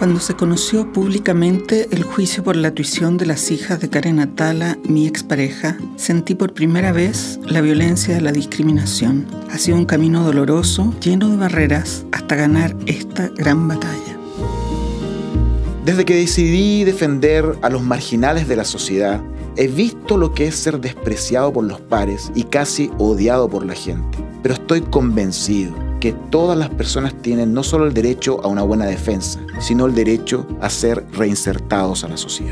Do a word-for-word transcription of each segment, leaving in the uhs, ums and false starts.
Cuando se conoció públicamente el juicio por la tuición de las hijas de Karen Atala, mi expareja, sentí por primera vez la violencia de la discriminación. Ha sido un camino doloroso, lleno de barreras, hasta ganar esta gran batalla. Desde que decidí defender a los marginales de la sociedad, he visto lo que es ser despreciado por los pares y casi odiado por la gente. Pero estoy convencido que todas las personas tienen no solo el derecho a una buena defensa, sino el derecho a ser reinsertados a la sociedad.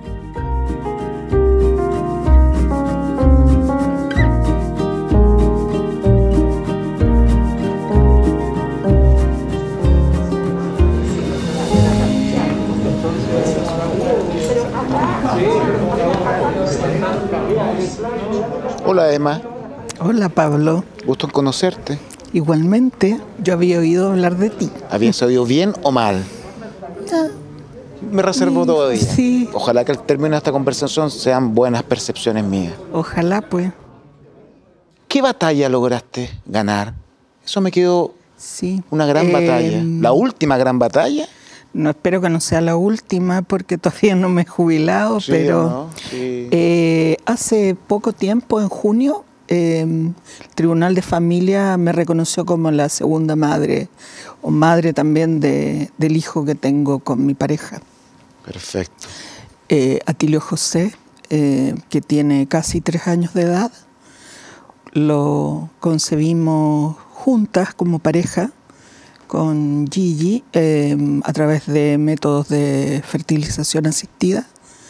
Hola, Emma. Hola, Pablo. Gusto en conocerte. Igualmente, yo había oído hablar de ti. ¿Habías oído bien o mal? Ah, Me reservo sí, todavía. Sí. Ojalá que al término de esta conversación sean buenas percepciones mías. Ojalá, pues. ¿Qué batalla lograste ganar? Eso me quedó Sí. una gran Eh, batalla. ¿La última gran batalla? No, espero que no sea la última porque todavía no me he jubilado, Sí, pero ¿no? Sí. eh, hace poco tiempo, en junio, eh, el Tribunal de Familia me reconoció como la segunda madre, o madre también de, del hijo que tengo con mi pareja. Perfecto. Eh, Atilio José, eh, que tiene casi tres años de edad. Lo concebimos juntas como pareja con Gigi eh, a través de métodos de fertilización asistida.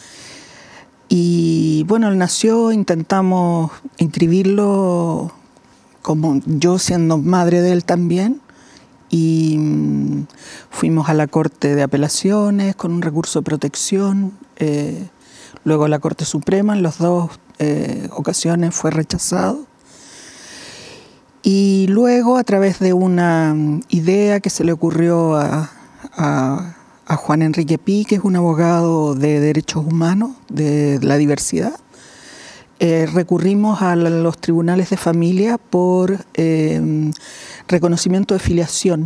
Y bueno, él nació, intentamos inscribirlo como yo siendo madre de él también. Y mm, fuimos a la Corte de Apelaciones con un recurso de protección, eh, luego a la Corte Suprema, en las dos eh, ocasiones fue rechazado. Y luego, a través de una idea que se le ocurrió a, a, a Juan Enrique Pi, que es un abogado de derechos humanos, de la diversidad, eh, recurrimos a los tribunales de familia por eh, reconocimiento de filiación.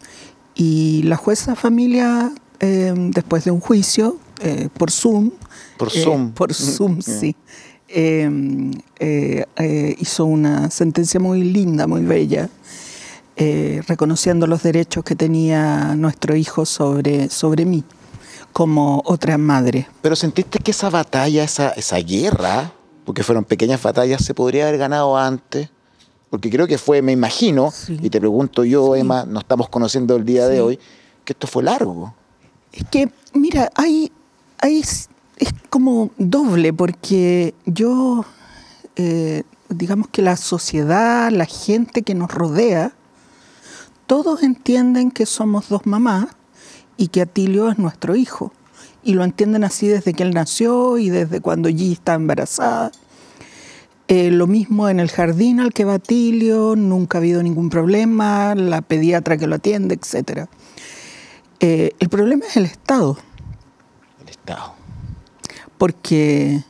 Y la jueza de familia, eh, después de un juicio, eh, por Zoom, Por Zoom. Eh, por Zoom, sí. Eh, eh, eh, hizo una sentencia muy linda, muy bella, eh, reconociendo los derechos que tenía nuestro hijo sobre, sobre mí, como otra madre. Pero ¿sentiste que esa batalla, esa, esa guerra, porque fueron pequeñas batallas, se podría haber ganado antes? Porque creo que fue, me imagino, Sí. y te pregunto yo, Sí. Emma, nos estamos conociendo el día Sí. de hoy, que esto fue largo. Es que, mira, hay, hay, es como doble, porque yo, eh, digamos que la sociedad, la gente que nos rodea, todos entienden que somos dos mamás y que Atilio es nuestro hijo. Y lo entienden así desde que él nació y desde cuando Gigi está embarazada. Eh, lo mismo en el jardín al que va Atilio, nunca ha habido ningún problema, la pediatra que lo atiende, etcétera. Eh, el problema es el Estado. El Estado. Porque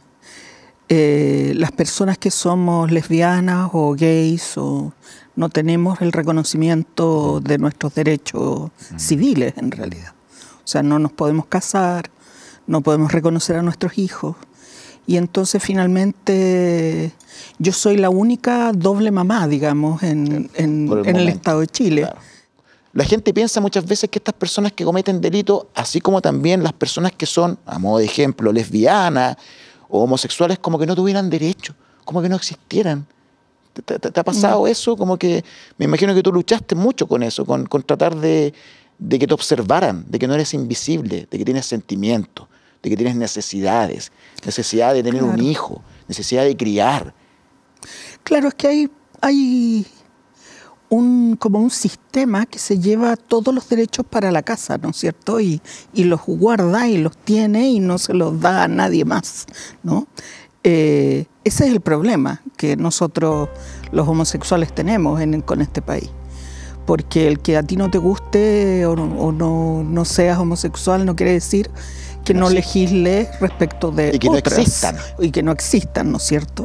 eh, las personas que somos lesbianas o gays o no tenemos el reconocimiento de nuestros derechos mm. civiles, en realidad. O sea, no nos podemos casar, no podemos reconocer a nuestros hijos. Y entonces, finalmente, yo soy la única doble mamá, digamos, en, en, el, en el Estado de Chile. Claro. La gente piensa muchas veces que estas personas que cometen delitos, así como también las personas que son, a modo de ejemplo, lesbianas o homosexuales, como que no tuvieran derecho, como que no existieran. ¿Te, te, te ha pasado mm. eso? Como que me imagino que tú luchaste mucho con eso, con, con tratar de, de que te observaran, de que no eres invisible, de que tienes sentimientos, de que tienes necesidades, necesidad de tener claro. un hijo, necesidad de criar. Claro, es que hay... hay... Un, como un sistema que se lleva todos los derechos para la casa, ¿no es cierto? Y, y los guarda y los tiene y no se los da a nadie más, ¿no? Eh, ese es el problema que nosotros los homosexuales tenemos en, con este país. Porque el que a ti no te guste o, o no, no seas homosexual no quiere decir que no, no legisles respecto de y que otras, no existan. Y que no existan, ¿no es cierto?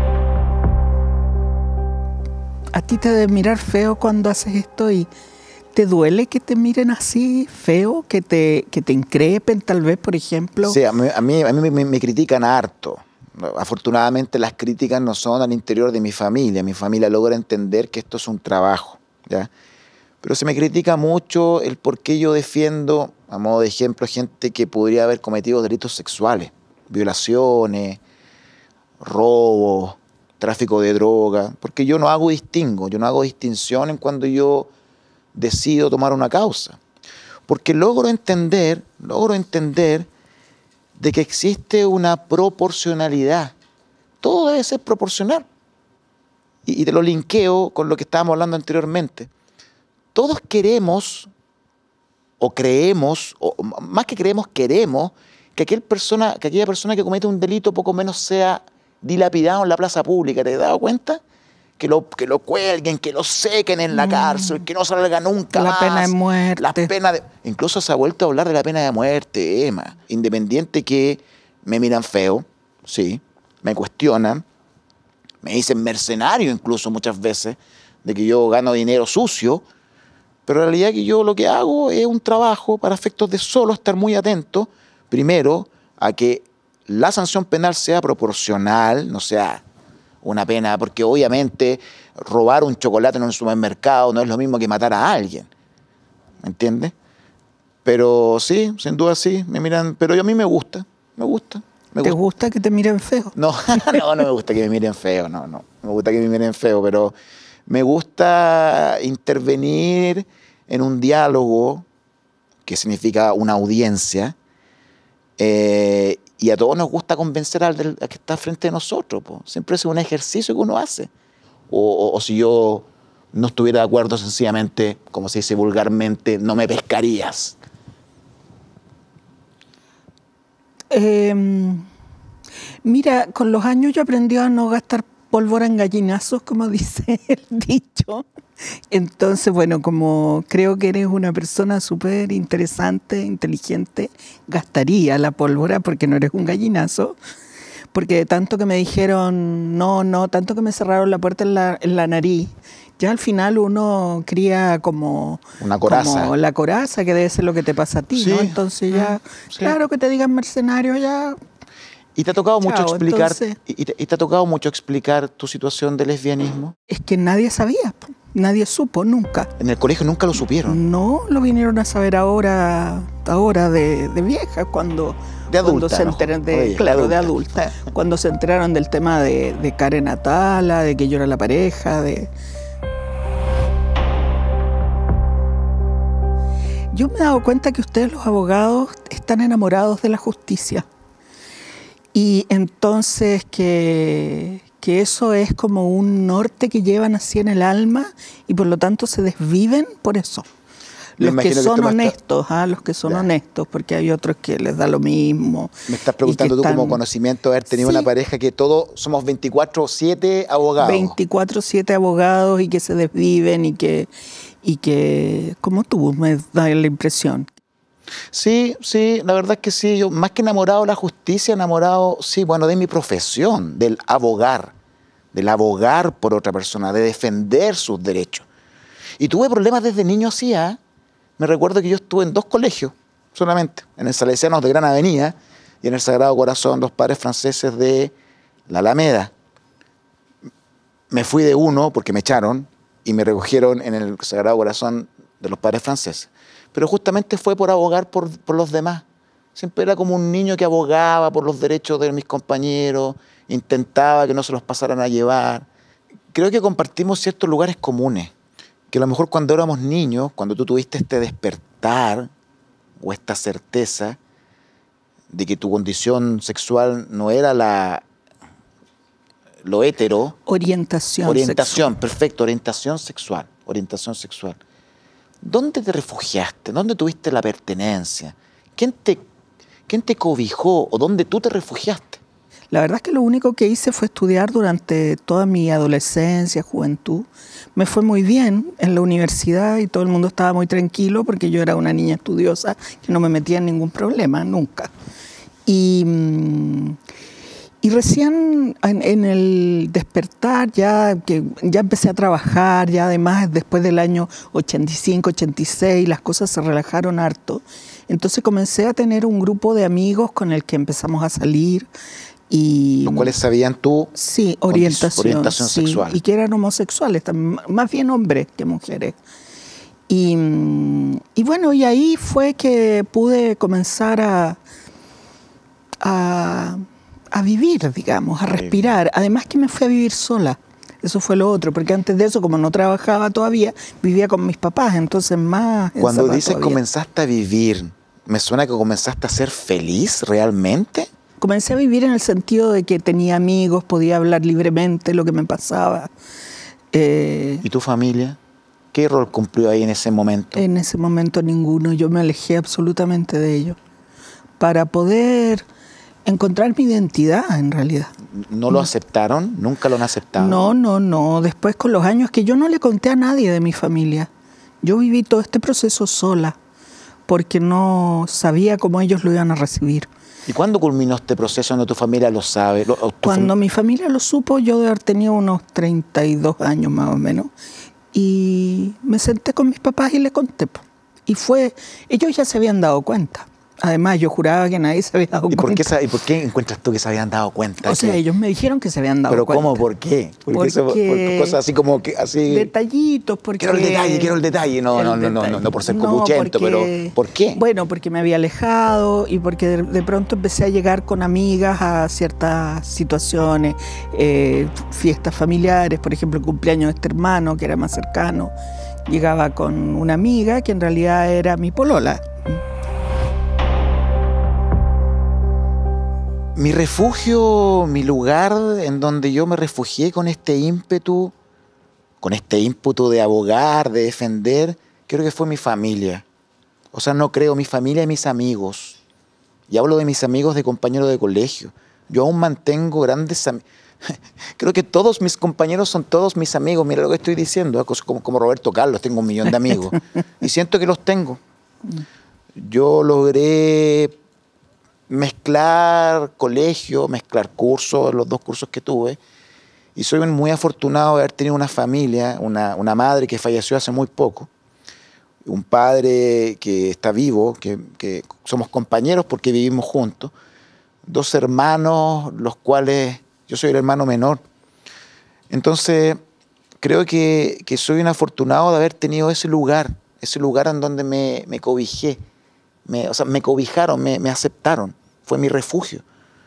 A ti te debe mirar feo cuando haces esto y ¿Te duele que te miren así, feo? ¿Que te, que te increpen tal vez, por ejemplo? Sí, a mí, a mí, a mí me, me critican harto. Afortunadamente las críticas no son al interior de mi familia. Mi familia logra entender que esto es un trabajo, ¿ya? Pero se me critica mucho el por qué yo defiendo, a modo de ejemplo, gente que podría haber cometido delitos sexuales, violaciones, robos, tráfico de droga, porque yo no hago distingo, yo no hago distinción en cuando yo decido tomar una causa. Porque logro entender, logro entender de que existe una proporcionalidad. Todo debe ser proporcional. Y, y te lo linkeo con lo que estábamos hablando anteriormente. Todos queremos, o creemos, o más que creemos, queremos que, aquel persona, que aquella persona que comete un delito poco menos sea dilapidado en la plaza pública. ¿Te has dado cuenta? Que lo, que lo cuelguen, que lo sequen en la cárcel, que no salga nunca la más. La pena de muerte. La pena de, incluso se ha vuelto a hablar de la pena de muerte, Emma. Independiente que me miran feo, sí, me cuestionan, me dicen mercenario incluso muchas veces, de que yo gano dinero sucio, pero en realidad que yo lo que hago es un trabajo para efectos de solo estar muy atento, primero, a que la sanción penal sea proporcional, no sea una pena, porque obviamente robar un chocolate en un supermercado no es lo mismo que matar a alguien, ¿me entiendes? Pero sí, sin duda sí, me miran, pero a mí me gusta, me gusta. Me ¿Te gusta. gusta que te miren feo? No, no, no me gusta que me miren feo, no, no, me gusta que me miren feo, pero me gusta intervenir en un diálogo, que significa una audiencia, eh, y a todos nos gusta convencer al, del, al que está frente de nosotros, po. Siempre es un ejercicio que uno hace. O, o, o si yo no estuviera de acuerdo, sencillamente, como se dice vulgarmente, no me pescarías. Eh, mira, con los años yo aprendí a no gastar pólvora en gallinazos, como dice el dicho. Entonces, bueno, como creo que eres una persona súper interesante, inteligente, gastaría la pólvora porque no eres un gallinazo. Porque de tanto que me dijeron no, no, tanto que me cerraron la puerta en la, en la nariz, ya al final uno cría como, una coraza. Como la coraza, que debe ser lo que te pasa a ti, sí, ¿no? Entonces ya, sí. Claro que te digan mercenario ya. ¿Y te ha tocado Chao, mucho explicar entonces, y, te, y te ha tocado mucho explicar tu situación de lesbianismo? Es que nadie sabía, nadie supo nunca. ¿En el colegio nunca lo supieron? No, lo vinieron a saber ahora, ahora de, de vieja, cuando, de adulta, cuando se ¿no? enteraron de, Oye, claro, de de adulta, cuando se enteraron del tema de, de Karen Atala, de que yo era la pareja, de. Yo me he dado cuenta que ustedes los abogados están enamorados de la justicia. Y entonces que, que eso es como un norte que llevan así en el alma y por lo tanto se desviven por eso. Los que son honestos, ¿ah? Los que son ya. honestos, porque hay otros que les da lo mismo. Me estás preguntando tú están... como conocimiento de haber tenido sí. una pareja que todos somos veinticuatro siete abogados. veinticuatro siete abogados y que se desviven y que, y que, como tú, me da la impresión. Sí, sí, la verdad es que sí. Yo más que enamorado de la justicia, enamorado, sí, bueno, de mi profesión, del abogar, del abogar por otra persona, de defender sus derechos. Y tuve problemas desde niño así, ¿eh? Me recuerdo que yo estuve en dos colegios solamente, en el Salesianos de Gran Avenida y en el Sagrado Corazón, los padres franceses de la Alameda. Me fui de uno porque me echaron y me recogieron en el Sagrado Corazón de los padres franceses. Pero justamente fue por abogar por, por los demás. Siempre era como un niño que abogaba por los derechos de mis compañeros, intentaba que no se los pasaran a llevar. Creo que compartimos ciertos lugares comunes, que a lo mejor cuando éramos niños, cuando tú tuviste este despertar o esta certeza de que tu condición sexual no era la, lo hétero. Orientación Orientación, sexual. Perfecto, orientación sexual, orientación sexual. ¿Dónde te refugiaste? ¿Dónde tuviste la pertenencia? ¿Quién te, quién te cobijó o dónde tú te refugiaste? La verdad es que lo único que hice fue estudiar durante toda mi adolescencia, juventud. Me fue muy bien en la universidad y todo el mundo estaba muy tranquilo porque yo era una niña estudiosa que no me metía en ningún problema, nunca. Y, y recién en, en el despertar, ya que ya empecé a trabajar, ya además después del año ochenta y cinco, ochenta y seis, las cosas se relajaron harto. Entonces comencé a tener un grupo de amigos con el que empezamos a salir. Y, los cuales sabían tú sí, orientación, orientación sí, sexual. Y que eran homosexuales, también, más bien hombres que mujeres. Y, y bueno, y ahí fue que pude comenzar a, a, a vivir, digamos, a respirar. Además que me fui a vivir sola. Eso fue lo otro, porque antes de eso, como no trabajaba todavía, vivía con mis papás, entonces más... Cuando dices todavía. Comenzaste a vivir, me suena que comenzaste a ser feliz realmente. Comencé a vivir en el sentido de que tenía amigos, podía hablar libremente lo que me pasaba. Eh, ¿Y tu familia? ¿Qué rol cumplió ahí en ese momento? En ese momento ninguno, yo me alejé absolutamente de ellos para poder encontrar mi identidad en realidad. ¿No lo aceptaron? ¿Nunca lo han aceptado? No, no, no. Después con los años que yo no le conté a nadie de mi familia. Yo viví todo este proceso sola porque no sabía cómo ellos lo iban a recibir. ¿Y cuándo culminó este proceso donde tu familia lo sabe? Lo, Cuando mi familia lo supo, yo de haber tenido unos treinta y dos años más o menos. Y me senté con mis papás y les conté. Y fue, ellos ya se habían dado cuenta. Además, yo juraba que nadie se había dado ¿Y por cuenta. Qué, ¿Y por qué encuentras tú que se habían dado cuenta? O sea, que... ellos me dijeron que se habían dado ¿Pero cuenta. cómo? ¿Por qué? ¿Por porque qué se, por cosas así como que así... Detallitos, porque... Quiero el detalle, quiero el detalle. No, el no, no, detalle. no, no, no por ser copuchento, no, pero ¿por qué? Bueno, porque me había alejado y porque de, de pronto empecé a llegar con amigas a ciertas situaciones, eh, fiestas familiares, por ejemplo, el cumpleaños de este hermano, que era más cercano. Llegaba con una amiga que en realidad era mi polola. Mi refugio, mi lugar en donde yo me refugié con este ímpetu, con este ímpetu de abogar, de defender, creo que fue mi familia. O sea, no creo, mi familia y mis amigos. Y hablo de mis amigos de compañeros de colegio. Yo aún mantengo grandes amigos. Creo que todos mis compañeros son todos mis amigos. Mira lo que estoy diciendo, como, como Roberto Carlos, tengo un millón de amigos. Y siento que los tengo. Yo logré mezclar colegio, mezclar cursos, los dos cursos que tuve. Y soy muy afortunado de haber tenido una familia, una, una madre que falleció hace muy poco, un padre que está vivo, que, que somos compañeros porque vivimos juntos, dos hermanos, los cuales yo soy el hermano menor. Entonces, creo que, que soy un afortunado de haber tenido ese lugar, ese lugar en donde me, me cobijé. Me, o sea, me cobijaron, me, me aceptaron. Fue mi refugio.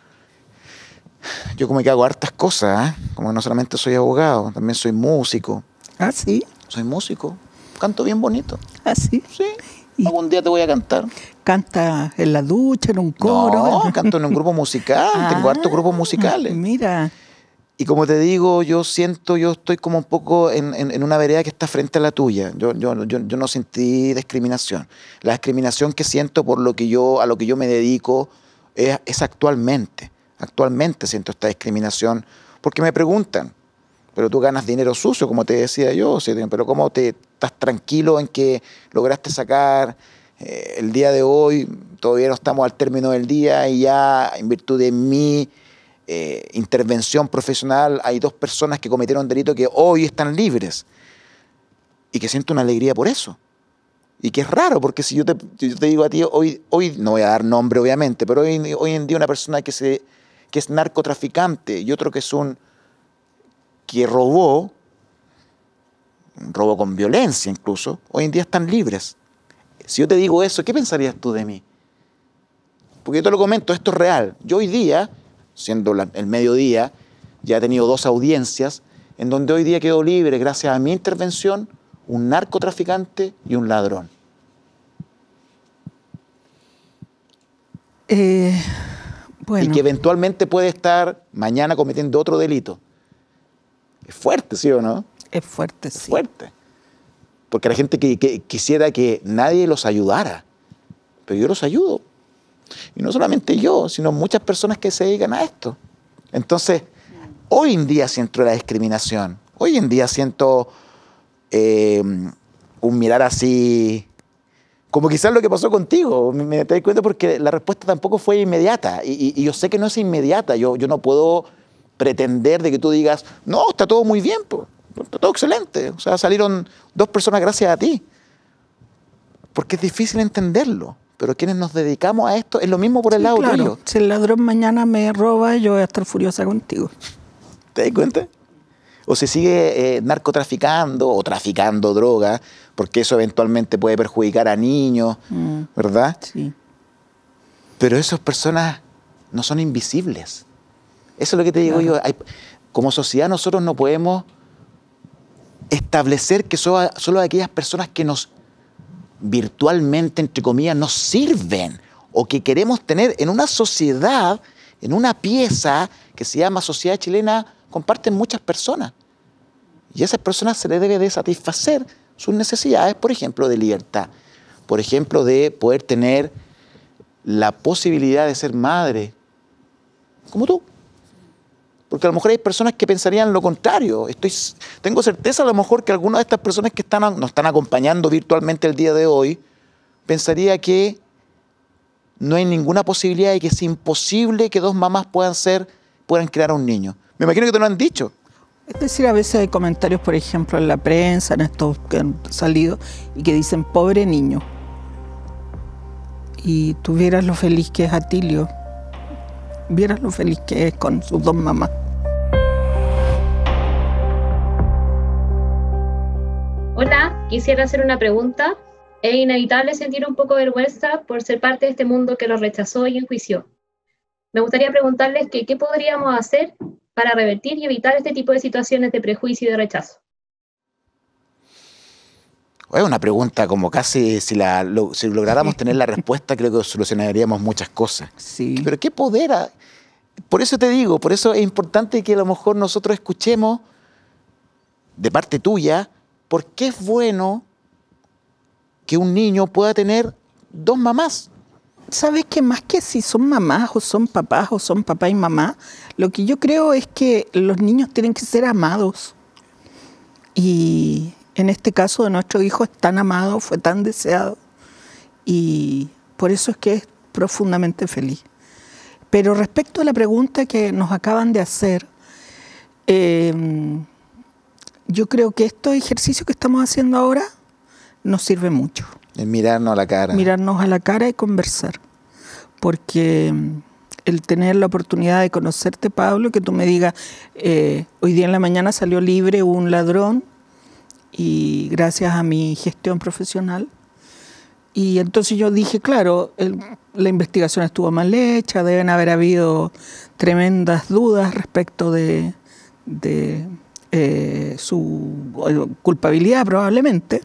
Yo como que hago hartas cosas, ¿eh? Como no solamente soy abogado, también soy músico. ¿Ah, sí? Soy músico. Canto bien bonito. ¿Ah, sí? Sí. ¿Y algún día te voy a cantar? ¿Canta en la ducha, en un coro? No, canto en un grupo musical. Ah, tengo hartos grupos musicales. Mira. Y como te digo, yo siento, yo estoy como un poco en, en, en una vereda que está frente a la tuya. Yo, yo, yo, yo no sentí discriminación. La discriminación que siento por lo que yo, a lo que yo me dedico es, es actualmente. Actualmente siento esta discriminación porque me preguntan, pero tú ganas dinero sucio, como te decía yo, pero ¿cómo te estás tranquilo en que lograste sacar eh, el día de hoy? Todavía no estamos al término del día y ya en virtud de mi Eh, intervención profesional hay dos personas que cometieron delito que hoy están libres y que siento una alegría por eso y que es raro porque si yo te, yo te digo a ti hoy, hoy no voy a dar nombre obviamente, pero hoy, hoy en día una persona que, se, que es narcotraficante y otro que es un que robó un robo con violencia incluso, hoy en día están libres. Si yo te digo eso, ¿qué pensarías tú de mí? Porque yo te lo comento, esto es real. Yo hoy día, siendo la, el mediodía, ya he tenido dos audiencias en donde hoy día quedo libre gracias a mi intervención un narcotraficante y un ladrón. Eh, bueno. Y que eventualmente puede estar mañana cometiendo otro delito. Es fuerte, ¿sí o no? Es fuerte, es sí. fuerte. Porque la gente que, que quisiera que nadie los ayudara, pero yo los ayudo. Y no solamente yo, sino muchas personas que se dedican a esto. Entonces, hoy en día siento la discriminación. Hoy en día siento eh, un mirar así Como quizás lo que pasó contigo, me, me te das cuenta porque la respuesta tampoco fue inmediata. Y, y, y yo sé que no es inmediata. Yo, yo no puedo pretender de que tú digas, no, está todo muy bien, pues, está todo excelente. O sea, salieron dos personas gracias a ti. Porque es difícil entenderlo. Pero quienes nos dedicamos a esto, es lo mismo por el Sí, lado claro. tuyo. Si el ladrón mañana me roba, yo voy a estar furiosa contigo. ¿Te das cuenta? O se sigue eh, narcotraficando o traficando droga, porque eso eventualmente puede perjudicar a niños, mm, ¿verdad? Sí. Pero esas personas no son invisibles. Eso es lo que te digo claro. yo. Hay, como sociedad nosotros no podemos establecer que solo, solo aquellas personas que nos virtualmente, entre comillas, nos sirven o que queremos tener en una sociedad, en una pieza que se llama sociedad chilena, comparten muchas personas. Y a esas personas se les debe de satisfacer sus necesidades, por ejemplo, de libertad, por ejemplo, de poder tener la posibilidad de ser madre, como tú. Porque a lo mejor hay personas que pensarían lo contrario. Estoy, tengo certeza a lo mejor que algunas de estas personas que están, nos están acompañando virtualmente el día de hoy, pensaría que no hay ninguna posibilidad y que es imposible que dos mamás puedan ser, puedan crear a un niño. Me imagino que te lo han dicho. Es decir, a veces hay comentarios, por ejemplo, en la prensa, en estos que han salido, y que dicen, pobre niño. Y tú vieras lo feliz que es Atilio, vieras lo feliz que es con sus dos mamás. Hola, quisiera hacer una pregunta. Es inevitable sentir un poco de vergüenza por ser parte de este mundo que los rechazó y enjuició. Me gustaría preguntarles que, qué podríamos hacer para revertir y evitar este tipo de situaciones de prejuicio y de rechazo. Es una pregunta como casi, si, la, lo, si lográramos tener la respuesta, creo que solucionaríamos muchas cosas. Sí. Pero qué poder. A... Por eso te digo, por eso es importante que a lo mejor nosotros escuchemos de parte tuya por qué es bueno que un niño pueda tener dos mamás. ¿Sabes qué? Más que si son mamás o son papás o son papá y mamá, lo que yo creo es que los niños tienen que ser amados. Y en este caso de nuestro hijo es tan amado, fue tan deseado. Y por eso es que es profundamente feliz. Pero respecto a la pregunta que nos acaban de hacer, eh, yo creo que estos ejercicios que estamos haciendo ahora nos sirve mucho. El mirarnos a la cara. Mirarnos a la cara y conversar. Porque el tener la oportunidad de conocerte, Pablo, que tú me digas, eh, hoy día en la mañana salió libre un ladrón y gracias a mi gestión profesional. Y entonces yo dije, claro, el, la investigación estuvo mal hecha, deben haber habido tremendas dudas respecto de, de eh, su culpabilidad probablemente.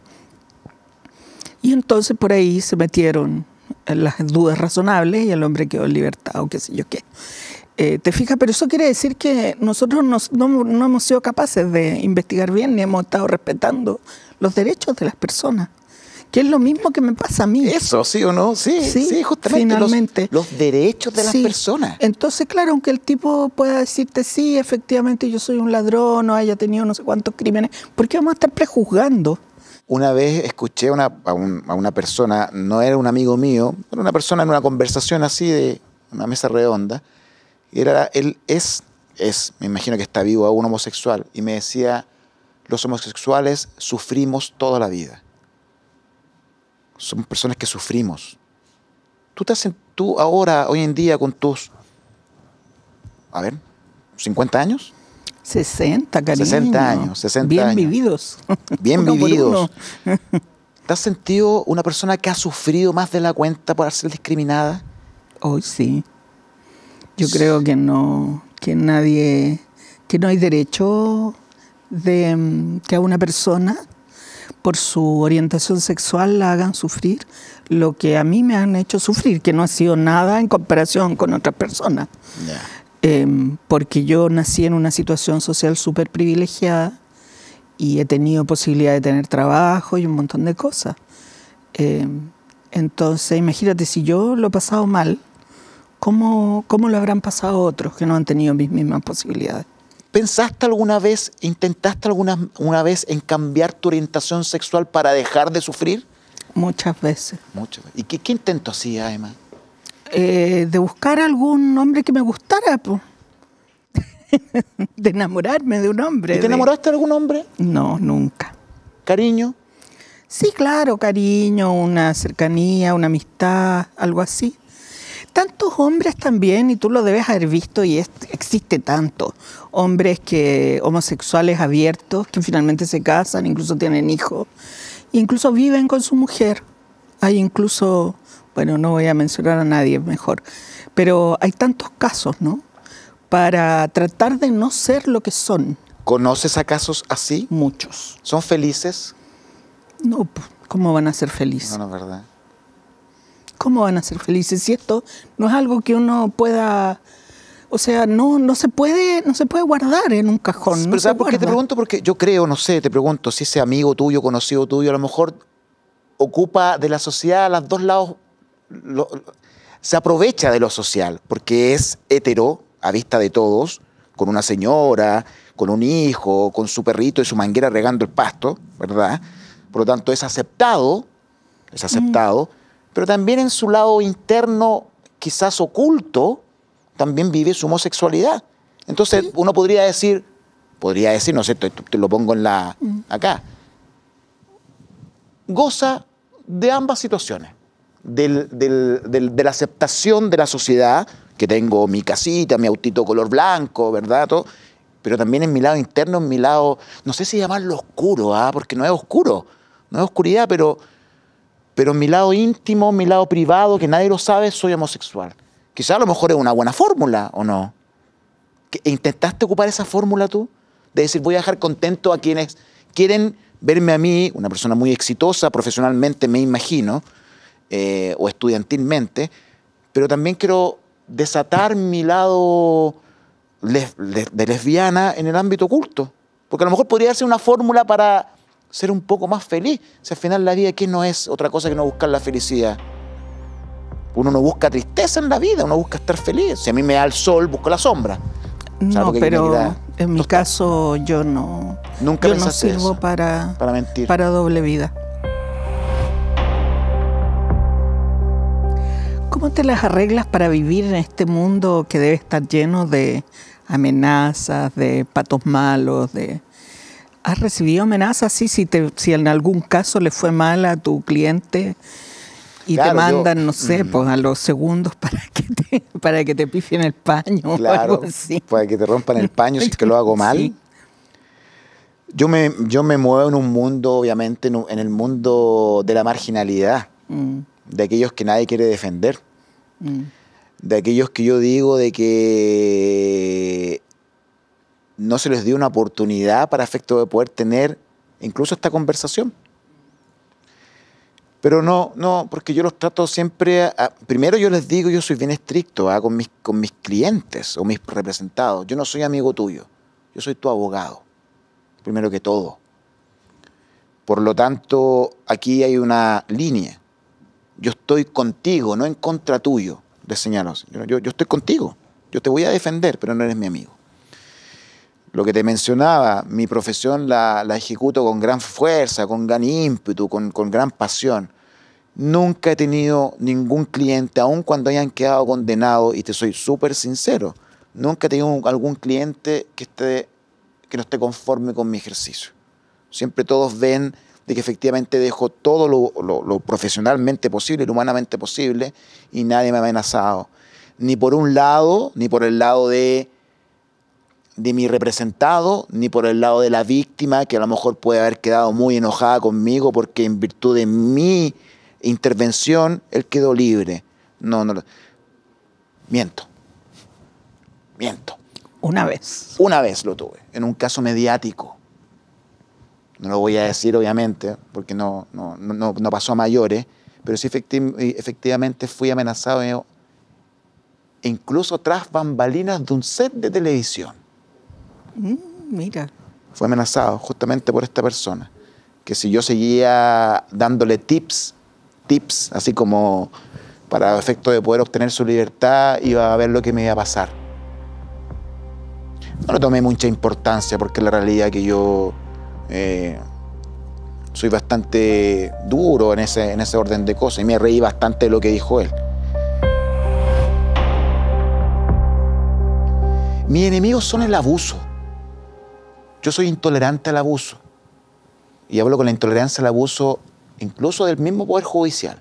Y entonces por ahí se metieron las dudas razonables y el hombre quedó en libertad o qué sé yo qué. Eh, ¿Te fijas? Pero eso quiere decir que nosotros nos, no, no hemos sido capaces de investigar bien ni hemos estado respetando los derechos de las personas. Que es lo mismo que me pasa a mí. Eso, ¿sí o no? Sí, sí, sí justamente. Finalmente. Los, los derechos de sí. las personas. Entonces, claro, aunque el tipo pueda decirte, sí, efectivamente yo soy un ladrón o haya tenido no sé cuántos crímenes, ¿por qué vamos a estar prejuzgando? Una vez escuché una, a, un, a una persona, no era un amigo mío, era una persona en una conversación así de una mesa redonda, y era, él es, es, me imagino que está vivo aún, homosexual, y me decía, los homosexuales sufrimos toda la vida. Somos personas que sufrimos. Tú te haces, tú ahora, hoy en día, con tus, a ver, cincuenta años. sesenta, cariño. sesenta años, sesenta Bien años. vividos. Bien uno vividos. ¿Te has sentido una persona que ha sufrido más de la cuenta por ser discriminada? Hoy sí. Yo creo que no, que nadie, que no hay derecho de que a una persona por su orientación sexual la hagan sufrir lo que a mí me han hecho sufrir, que no ha sido nada en comparación con otras personas. Yeah. Eh, porque yo nací en una situación social súper privilegiada y he tenido posibilidad de tener trabajo y un montón de cosas. Eh, entonces, imagínate, si yo lo he pasado mal, ¿cómo, cómo lo habrán pasado otros que no han tenido mis mismas posibilidades? ¿Pensaste alguna vez, intentaste alguna una vez en cambiar tu orientación sexual para dejar de sufrir? Muchas veces. Muchas veces. ¿Y qué, qué intento hacía, Emma? Eh, de buscar algún hombre que me gustara, po. De enamorarme de un hombre. ¿Y te de... enamoraste de algún hombre? No, nunca. ¿Cariño? Sí, claro, cariño, una cercanía, una amistad, algo así. Tantos hombres también, y tú lo debes haber visto, y es, existe tanto. Hombres que homosexuales abiertos, que finalmente se casan, incluso tienen hijos, incluso viven con su mujer. Hay incluso, bueno, no voy a mencionar a nadie mejor, pero hay tantos casos, ¿no? Para tratar de no ser lo que son. ¿Conoces a casos así? Muchos. ¿Son felices? No, ¿cómo van a ser felices? No, no es verdad. ¿Cómo van a ser felices? Si esto no es algo que uno pueda, o sea, no, no se puede, no se puede guardar en un cajón. Pero no ¿sabes por qué te guarda. pregunto? Porque yo creo, no sé, te pregunto, si ese amigo tuyo, conocido tuyo, a lo mejor ocupa de la sociedad a los dos lados, lo, se aprovecha de lo social, porque es hetero, a vista de todos, con una señora, con un hijo, con su perrito y su manguera regando el pasto, ¿verdad? Por lo tanto, es aceptado, es aceptado, mm. pero también en su lado interno, quizás oculto, también vive su homosexualidad. Entonces, ¿sí? Uno podría decir, podría decir, no sé, te, te lo pongo en la, mm. acá, goza de ambas situaciones, del, del, del, de la aceptación de la sociedad, que tengo mi casita, mi autito color blanco, ¿verdad? Todo, pero también en mi lado interno, en mi lado, no sé si llamarlo oscuro, ¿ah? Porque no es oscuro, no es oscuridad, pero, pero en mi lado íntimo, en mi lado privado, que nadie lo sabe, soy homosexual. Quizás a lo mejor es una buena fórmula, ¿o no? ¿Intentaste ocupar esa fórmula tú? De decir, voy a dejar contento a quienes quieren verme a mí, una persona muy exitosa profesionalmente, me imagino, eh, o estudiantilmente, pero también quiero desatar mi lado les, les, de lesbiana en el ámbito oculto. Porque a lo mejor podría ser una fórmula para ser un poco más feliz. Si al final la vida, ¿qué no es otra cosa que no buscar la felicidad? Uno no busca tristeza en la vida, uno busca estar feliz. Si a mí me da el sol, busco la sombra. No, pero en mi caso yo no, Nunca yo no sirvo eso, para, para mentir, para doble vida. ¿Cómo te las arreglas para vivir en este mundo que debe estar lleno de amenazas, de patos malos? De... ¿Has recibido amenazas? Sí, si, te, si en algún caso le fue mal a tu cliente y claro, te mandan, yo, no sé, mm, pues a los segundos para que te, para que te pifien el paño, claro, o algo así. Para que te rompan el paño si es que lo hago mal. Sí. Yo, me, yo me muevo en un mundo, obviamente, en, en el mundo de la marginalidad, mm. de aquellos que nadie quiere defender. Mm. De aquellos que yo digo de que no se les dio una oportunidad para efecto de poder tener incluso esta conversación. Pero no, no, porque yo los trato siempre, a, primero yo les digo, yo soy bien estricto ¿ah? con, mis, con mis clientes o mis representados. Yo no soy amigo tuyo, yo soy tu abogado, primero que todo. Por lo tanto, aquí hay una línea. Yo estoy contigo, no en contra tuyo, les señalo. Yo, yo, yo estoy contigo, yo te voy a defender, pero no eres mi amigo. Lo que te mencionaba, mi profesión la, la ejecuto con gran fuerza, con gran ímpetu, con, con gran pasión. Nunca he tenido ningún cliente, aun cuando hayan quedado condenados, y te soy súper sincero, nunca he tenido algún cliente que, esté, que no esté conforme con mi ejercicio. Siempre todos ven de que efectivamente dejo todo lo, lo, lo profesionalmente posible, lo humanamente posible, y nadie me ha amenazado. Ni por un lado, ni por el lado de, de mi representado, ni por el lado de la víctima, que a lo mejor puede haber quedado muy enojada conmigo porque en virtud de mi intervención él quedó libre. No, no. Miento. Miento. Una vez. Una vez lo tuve, en un caso mediático. No lo voy a decir, obviamente, porque no, no, no, no pasó a mayores, pero sí efecti- efectivamente fui amenazado, eh, incluso tras bambalinas de un set de televisión. Mm, mira. Fue amenazado justamente por esta persona, que si yo seguía dándole tips, tips, así como para efecto de poder obtener su libertad, iba a ver lo que me iba a pasar. No le tomé mucha importancia, porque la realidad que yo... Eh, soy bastante duro en ese, en ese orden de cosas y me reí bastante de lo que dijo él. Mis enemigos son el abuso. Yo soy intolerante al abuso. Y hablo con la intolerancia al abuso incluso del mismo Poder Judicial.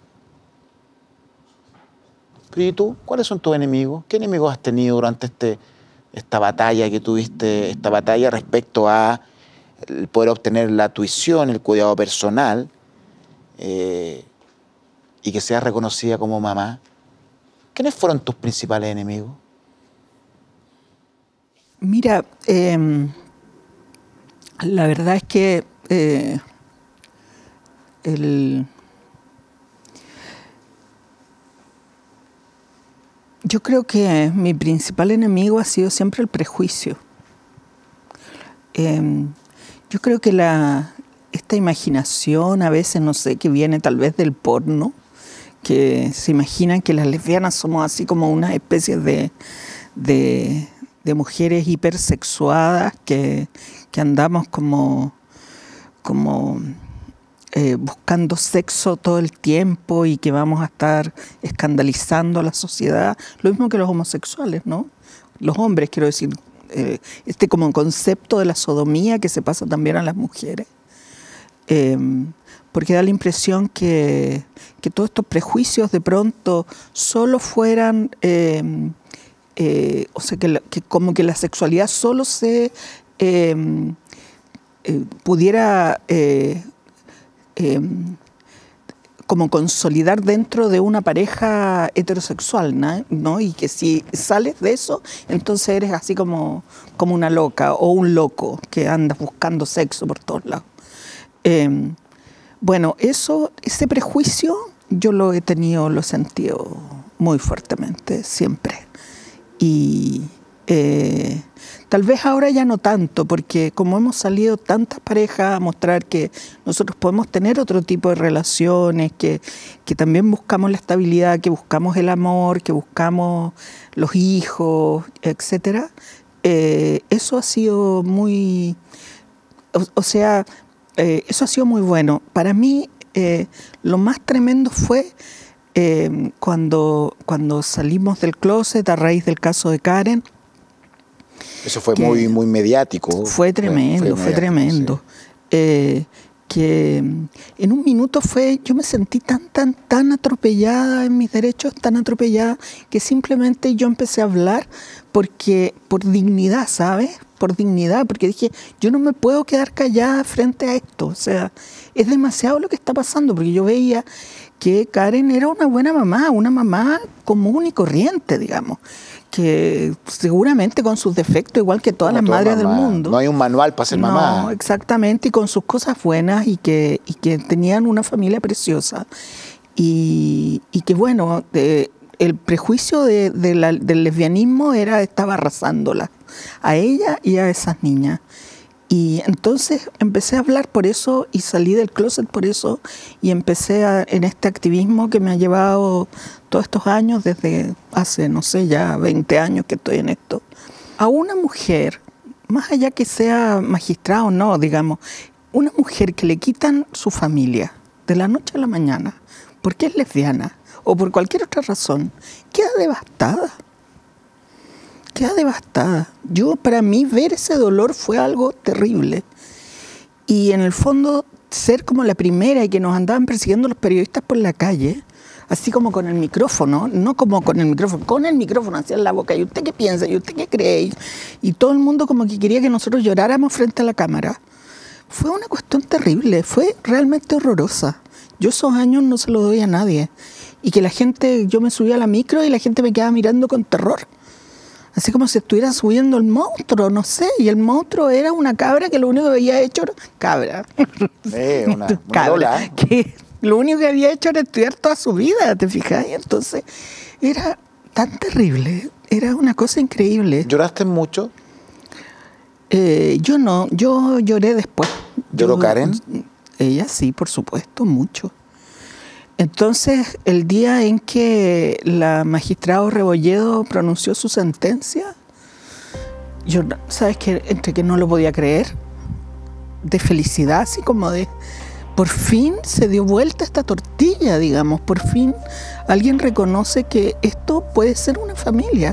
Pero ¿y tú? ¿Cuáles son tus enemigos? ¿Qué enemigos has tenido durante este, esta batalla que tuviste, esta batalla respecto a el poder obtener la tuición, el cuidado personal, eh, y que seas reconocida como mamá? ¿Quiénes fueron tus principales enemigos? Mira, eh, la verdad es que eh, el, yo creo que mi principal enemigo ha sido siempre el prejuicio. Eh, yo creo que la, esta imaginación a veces, no sé, que viene tal vez del porno, que se imaginan que las lesbianas somos así como una especie de... de de mujeres hipersexuadas que, que andamos como, como eh, buscando sexo todo el tiempo y que vamos a estar escandalizando a la sociedad. Lo mismo que los homosexuales, ¿no? Los hombres, quiero decir, eh, este como concepto de la sodomía que se pasa también a las mujeres. Eh, porque da la impresión que, que todos estos prejuicios de pronto solo fueran... Eh, Eh, o sea, que, la, que como que la sexualidad solo se eh, eh, pudiera eh, eh, como consolidar dentro de una pareja heterosexual, ¿no? ¿no? Y que si sales de eso, entonces eres así como, como una loca o un loco que andas buscando sexo por todos lados. Eh, bueno, eso, ese prejuicio yo lo he tenido, lo he sentido muy fuertemente, siempre. Y eh, tal vez ahora ya no tanto, porque como hemos salido tantas parejas a mostrar que nosotros podemos tener otro tipo de relaciones, que, que también buscamos la estabilidad, que buscamos el amor, que buscamos los hijos, etcétera, eh, eso ha sido muy... O, o sea, eh, eso ha sido muy bueno. Para mí, eh, lo más tremendo fue... Eh, cuando, cuando salimos del closet a raíz del caso de Karen. Eso fue muy, muy mediático. Fue tremendo, fue, fue tremendo. Sí. Eh, que en un minuto fue, yo me sentí tan, tan, tan atropellada en mis derechos, tan atropellada, que simplemente yo empecé a hablar porque, por dignidad, ¿sabes? Por dignidad, porque dije, yo no me puedo quedar callada frente a esto. O sea, es demasiado lo que está pasando, porque yo veía que Karen era una buena mamá, una mamá común y corriente, digamos, que seguramente con sus defectos, igual que todas Como las toda madres mamá. del mundo. No hay un manual para ser no, mamá. No, exactamente, y con sus cosas buenas y que, y que tenían una familia preciosa. Y, y que bueno, de, el prejuicio de, de la, del lesbianismo era, estaba arrasándola, a ella y a esas niñas. Y entonces empecé a hablar por eso y salí del closet por eso y empecé a, en este activismo que me ha llevado todos estos años, desde hace, no sé, ya veinte años que estoy en esto. A una mujer, más allá que sea magistrada o no, digamos, una mujer que le quitan su familia de la noche a la mañana porque es lesbiana o por cualquier otra razón, queda devastada. Queda devastada. Yo, para mí, ver ese dolor fue algo terrible. Y en el fondo, ser como la primera y que nos andaban persiguiendo los periodistas por la calle, así como con el micrófono, no como con el micrófono, con el micrófono hacia la boca. ¿Y usted qué piensa? ¿Y usted qué cree? Y todo el mundo como que quería que nosotros lloráramos frente a la cámara. Fue una cuestión terrible, fue realmente horrorosa. Yo esos años no se lo doy a nadie. Y que la gente, yo me subía a la micro y la gente me quedaba mirando con terror. Así como si estuviera subiendo el monstruo, no sé. Y el monstruo era una cabra que lo único que había hecho era... Cabra. Eh, una, una cabra. Lola. Que lo único que había hecho era estudiar toda su vida, ¿te fijas? Y entonces era tan terrible. Era una cosa increíble. ¿Lloraste mucho? Eh, yo no. Yo lloré después. ¿Lloró yo, Karen? Ella sí, por supuesto, mucho. Entonces, el día en que la magistrado Rebolledo pronunció su sentencia, yo, ¿sabes qué? Entre que no lo podía creer, de felicidad, así como de, por fin se dio vuelta esta tortilla, digamos, por fin alguien reconoce que esto puede ser una familia.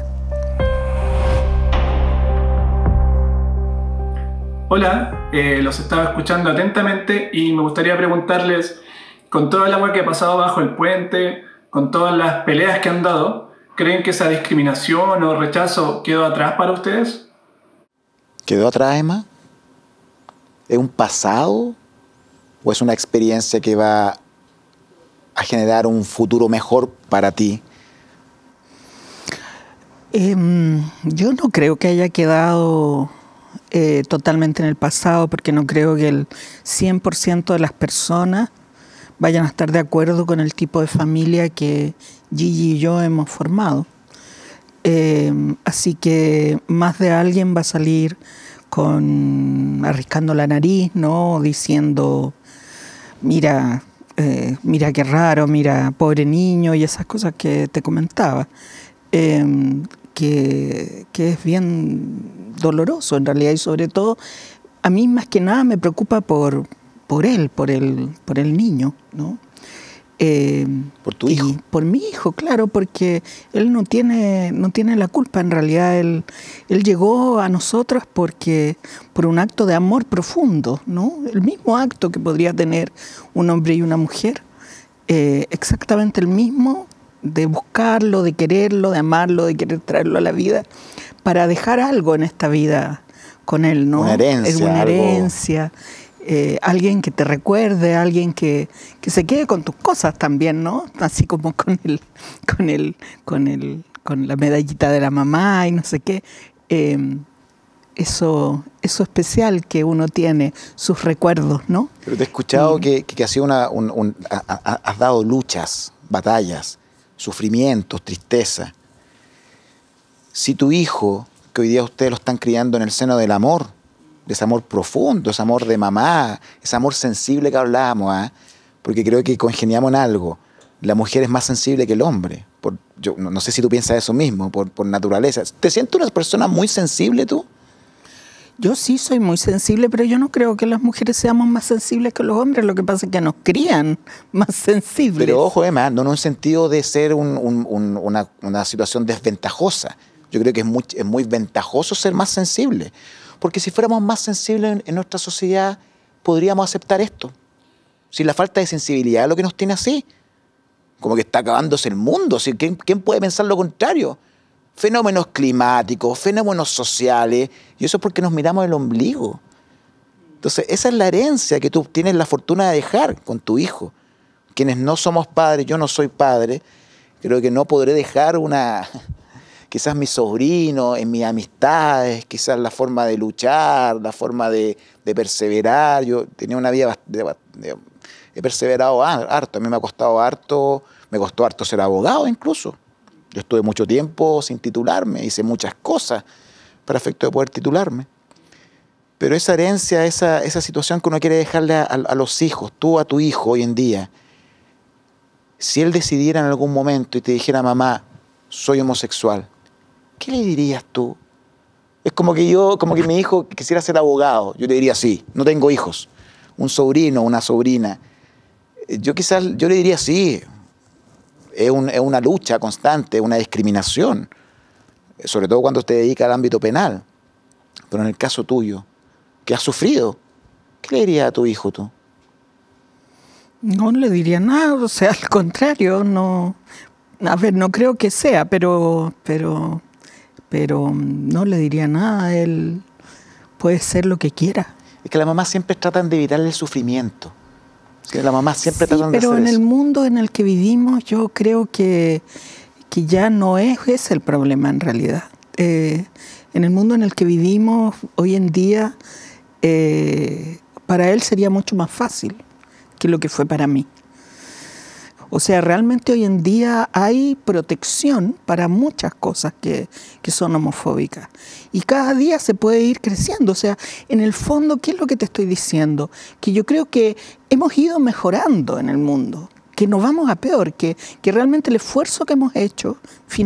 Hola, eh, los estaba escuchando atentamente y me gustaría preguntarles, con todo el agua que ha pasado bajo el puente, con todas las peleas que han dado, ¿creen que esa discriminación o rechazo quedó atrás para ustedes? ¿Quedó atrás, Emma? ¿Es un pasado o es una experiencia que va a generar un futuro mejor para ti? Eh, yo no creo que haya quedado eh, totalmente en el pasado, porque no creo que el cien por ciento de las personas vayan a estar de acuerdo con el tipo de familia que Gigi y yo hemos formado. Eh, así que más de alguien va a salir con arriscando la nariz, ¿no? Diciendo, mira, eh, mira qué raro, mira, pobre niño, y esas cosas que te comentaba. Eh, que, que es bien doloroso en realidad, y sobre todo a mí más que nada me preocupa por, por él, por el, por el niño, ¿no? Eh, ¿Por tu hijo? Y por mi hijo, claro, porque él no tiene, no tiene la culpa. En realidad él, él llegó a nosotros porque, por un acto de amor profundo, ¿no? El mismo acto que podría tener un hombre y una mujer, eh, exactamente el mismo, de buscarlo, de quererlo, de amarlo, de querer traerlo a la vida, para dejar algo en esta vida con él, ¿no? Una herencia. Es una algo... herencia. Eh, alguien que te recuerde, alguien que, que se quede con tus cosas también, ¿no? Así como con el, con el, con el, con la medallita de la mamá y no sé qué. Eh, eso, eso especial que uno tiene, sus recuerdos, ¿no? Pero te he escuchado y, que, que, que has, sido una, un, un, ha, ha, has dado luchas, batallas, sufrimientos, tristeza. Si tu hijo, que hoy día ustedes lo están criando en el seno del amor, de ese amor profundo, ese amor de mamá, ese amor sensible que hablábamos, ¿eh? Porque creo que congeniamos en algo. La mujer es más sensible que el hombre. Por, yo no, no sé si tú piensas eso mismo, por, por naturaleza. ¿Te sientes una persona muy sensible tú? Yo sí soy muy sensible, pero yo no creo que las mujeres seamos más sensibles que los hombres. Lo que pasa es que nos crían más sensibles. Pero ojo, Emma, no en un sentido de ser un, un, un, una, una situación desventajosa. Yo creo que es muy, es muy ventajoso ser más sensible. Porque si fuéramos más sensibles en, en nuestra sociedad, podríamos aceptar esto. Si la falta de sensibilidad es lo que nos tiene así, como que está acabándose el mundo. Si, ¿quién, ¿Quién puede pensar lo contrario? Fenómenos climáticos, fenómenos sociales, y eso es porque nos miramos el ombligo. Entonces, esa es la herencia que tú tienes la fortuna de dejar con tu hijo. Quienes no somos padres, yo no soy padre, creo que no podré dejar una... Quizás mis sobrinos, en mis amistades, quizás la forma de luchar, la forma de, de perseverar. Yo tenía una vida, de, de, he perseverado harto, a mí me ha costado harto, me costó harto ser abogado incluso. Yo estuve mucho tiempo sin titularme, hice muchas cosas para efecto de poder titularme. Pero esa herencia, esa, esa situación que uno quiere dejarle a, a, a los hijos, tú a tu hijo hoy en día, si él decidiera en algún momento y te dijera, mamá, soy homosexual, ¿qué le dirías tú? Es como que yo, como que mi hijo quisiera ser abogado. Yo le diría sí, no tengo hijos. Un sobrino, una sobrina. Yo quizás, yo le diría sí. Es, un, es una lucha constante, una discriminación. Sobre todo cuando te dedica al ámbito penal. Pero en el caso tuyo, que has sufrido, ¿qué le dirías a tu hijo tú? No le diría nada, o sea, al contrario, no... A ver, no creo que sea, pero... pero pero no le diría nada, él puede ser lo que quiera. Es que las mamás siempre tratan de evitar el sufrimiento. ¿Sí? Las mamás siempre sí, tratan de hacer eso. Pero en el mundo en el que vivimos yo creo que, que ya no es ese el problema en realidad. Eh, en el mundo en el que vivimos hoy en día, eh, para él sería mucho más fácil que lo que fue para mí. O sea, realmente hoy en día hay protección para muchas cosas que, que son homofóbicas. Y cada día se puede ir creciendo. O sea, en el fondo, ¿qué es lo que te estoy diciendo? Que yo creo que hemos ido mejorando en el mundo, que nos vamos a peor, que, que realmente el esfuerzo que hemos hecho,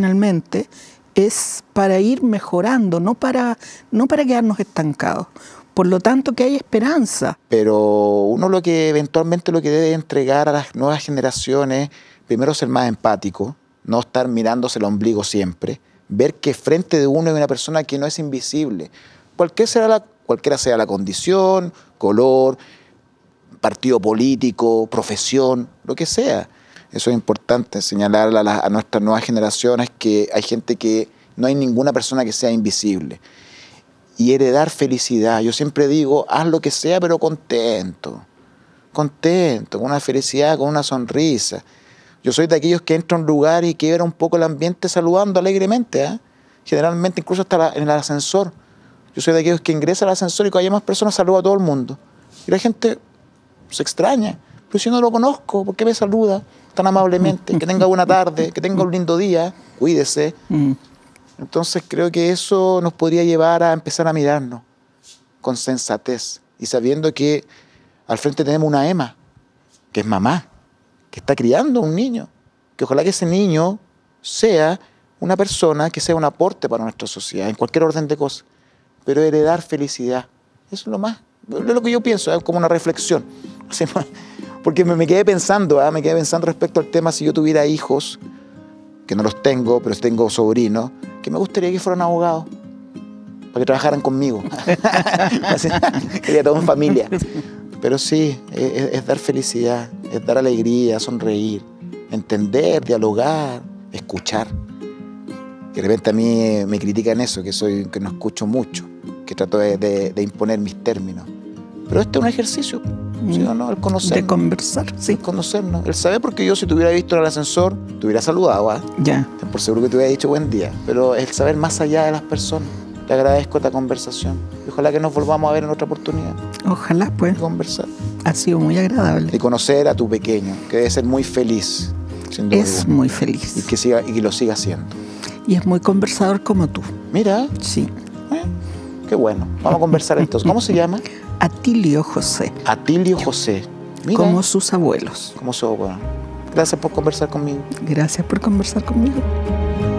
finalmente, es para ir mejorando, no para, no para quedarnos estancados. Por lo tanto, que hay esperanza. Pero uno lo que eventualmente lo que debe entregar a las nuevas generaciones, primero ser más empático, no estar mirándose el ombligo siempre, ver que frente de uno hay una persona que no es invisible. Cualquiera sea la, cualquiera sea la condición, color, partido político, profesión, lo que sea. Eso es importante, señalar a, la, a nuestras nuevas generaciones que hay gente que no hay ninguna persona que sea invisible. Y heredar felicidad. Yo siempre digo, haz lo que sea, pero contento. Contento, con una felicidad, con una sonrisa. Yo soy de aquellos que entran a un lugar y quiebra un poco el ambiente saludando alegremente. ¿eh? Generalmente, incluso hasta la, en el ascensor. Yo soy de aquellos que ingresa al ascensor y cuando hay más personas saluda a todo el mundo. Y la gente se extraña. Pero si yo no lo conozco, ¿por qué me saluda tan amablemente? Que tenga buena tarde, que tenga un lindo día, cuídese. Entonces creo que eso nos podría llevar a empezar a mirarnos con sensatez y sabiendo que al frente tenemos una Emma, que es mamá, que está criando a un niño, que ojalá que ese niño sea una persona que sea un aporte para nuestra sociedad, en cualquier orden de cosas, pero heredar felicidad. Eso es lo más, es lo que yo pienso, es como una reflexión. Porque me, me quedé pensando, ¿eh? me quedé pensando respecto al tema si yo tuviera hijos, que no los tengo, pero tengo sobrinos, que me gustaría que fueran abogados, para que trabajaran conmigo. Quería toda una familia. Pero sí, es, es dar felicidad, es dar alegría, sonreír, entender, dialogar, escuchar. Que de repente a mí me critican eso, que soy que no escucho mucho, que trato de, de, de imponer mis términos. Pero este es un ejercicio, ¿sí o no? El conocernos. De conversar, sí. El conocernos. El saber, porque yo si te hubiera visto en el ascensor, te hubiera saludado, ¿eh? Ya. Por seguro que te hubiera dicho buen día. Pero el saber más allá de las personas. Te agradezco esta conversación. Y ojalá que nos volvamos a ver en otra oportunidad. Ojalá, pues. Y conversar. Ha sido muy agradable. Y conocer a tu pequeño, que debe ser muy feliz. Sin duda Es alguna. muy feliz. Y que, siga, y que lo siga haciendo. Y es muy conversador como tú. Mira. Sí. ¿Eh? Qué bueno. Vamos a conversar entonces. ¿Cómo se llama? Atilio José. Atilio José. Mira. Como sus abuelos. Como su abuelo. Gracias por conversar conmigo. Gracias por conversar conmigo.